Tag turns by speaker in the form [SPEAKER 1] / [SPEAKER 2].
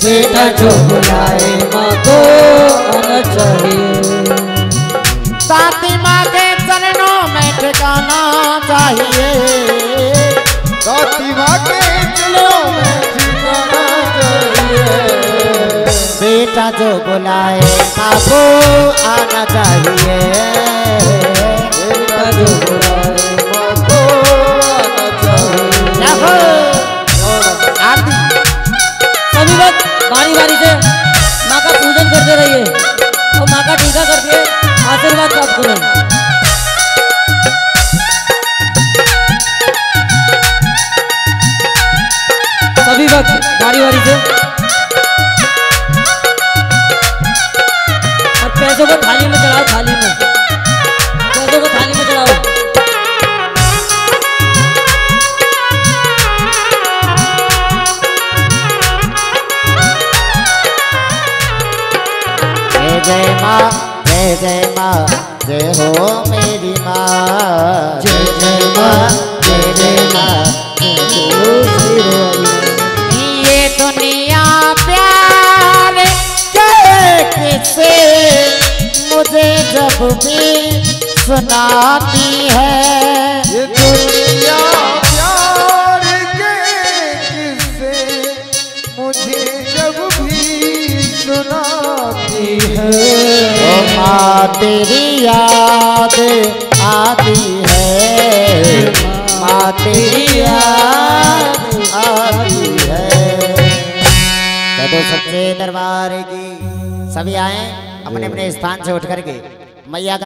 [SPEAKER 1] बेटा जो बुलाए माँ को आना चाहिए।
[SPEAKER 2] साथी माँ के चरणों में ठिकाना चाहिए।
[SPEAKER 1] साथी माँ के चरणों में ठिकाना चाहिए।
[SPEAKER 2] बेटा जो बुलाए माँ को आना चाहिए।
[SPEAKER 1] बेटा जो बुलाए माँ को आना चाहिए।
[SPEAKER 2] आरती
[SPEAKER 3] सभी लोग बारी बारी से माँ का पूजन करते रहिए और माँ का टीका करके आशीर्वाद प्राप्त करें। सभी वक्त बारी बारी से और पैसों को थाली में चढ़ाओ, थाली में पैसों को थाली में चढ़ाओ।
[SPEAKER 2] जय माँ, जय जय माँ, जय हो मेरी माँ। जय जय माँ, जय जय माँ, जय हो मेरी। ये दुनिया प्यार के किस्से मुझे जब भी सुनाती है।
[SPEAKER 1] ये दुनिया प्यार के किस्से मुझे जब भी सुनाती है।
[SPEAKER 2] ओ माँ तेरी याद आती है। माँ तेरी याद आती है। तो सच्चे दरबार की सभी आए अपने अपने स्थान से उठ करके मैया